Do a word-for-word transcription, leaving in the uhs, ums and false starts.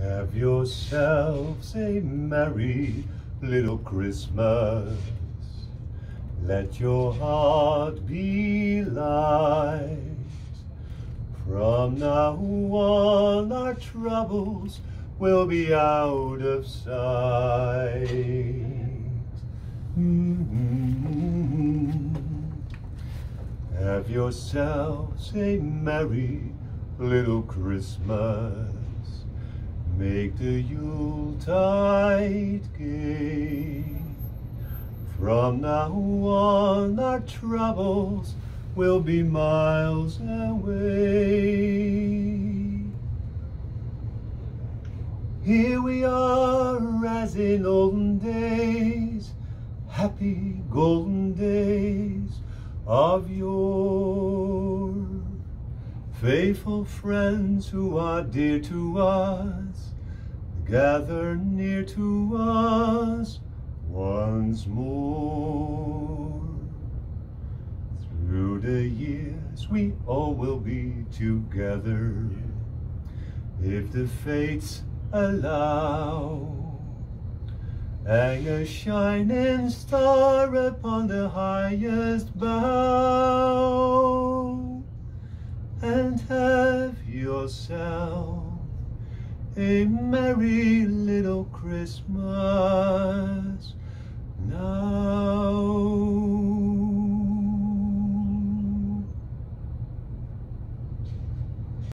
Have yourselves a merry little Christmas. Let your heart be light. From now on our troubles will be out of sight. Mm-hmm. Have yourselves a merry little Christmas. Make the Yuletide gay. From now on our troubles will be miles away. Here we are as in olden days, happy golden days of yore. Faithful friends who are dear to us, gather near to us once more. Through the years we all will be together, if the fates allow. Hang a shining star upon the highest bough, and have yourself a merry little Christmas now.